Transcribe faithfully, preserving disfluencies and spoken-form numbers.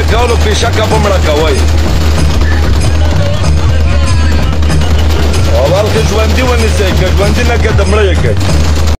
کولو پیشکه به مړه کوئ اول که ژوندي ونیسئ که ژوندي نه که د مړه یې کوئ